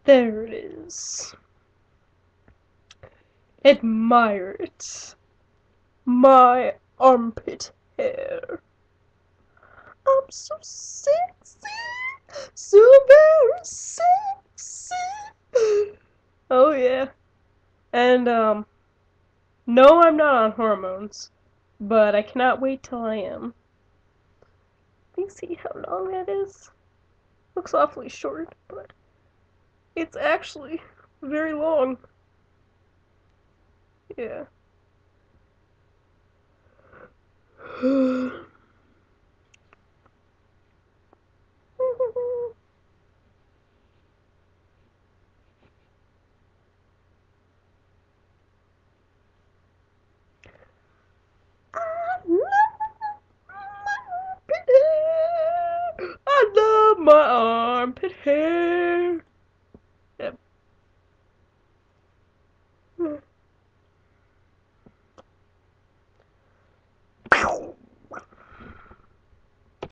There it is. Admire it. My armpit hair. I'm so sexy. So very sexy. Oh yeah. And no, I'm not on hormones, but I cannot wait till I am. Can you see how long that is? Looks awfully short, but it's actually very long. Yeah. I love my armpit hair. I love my armpit hair.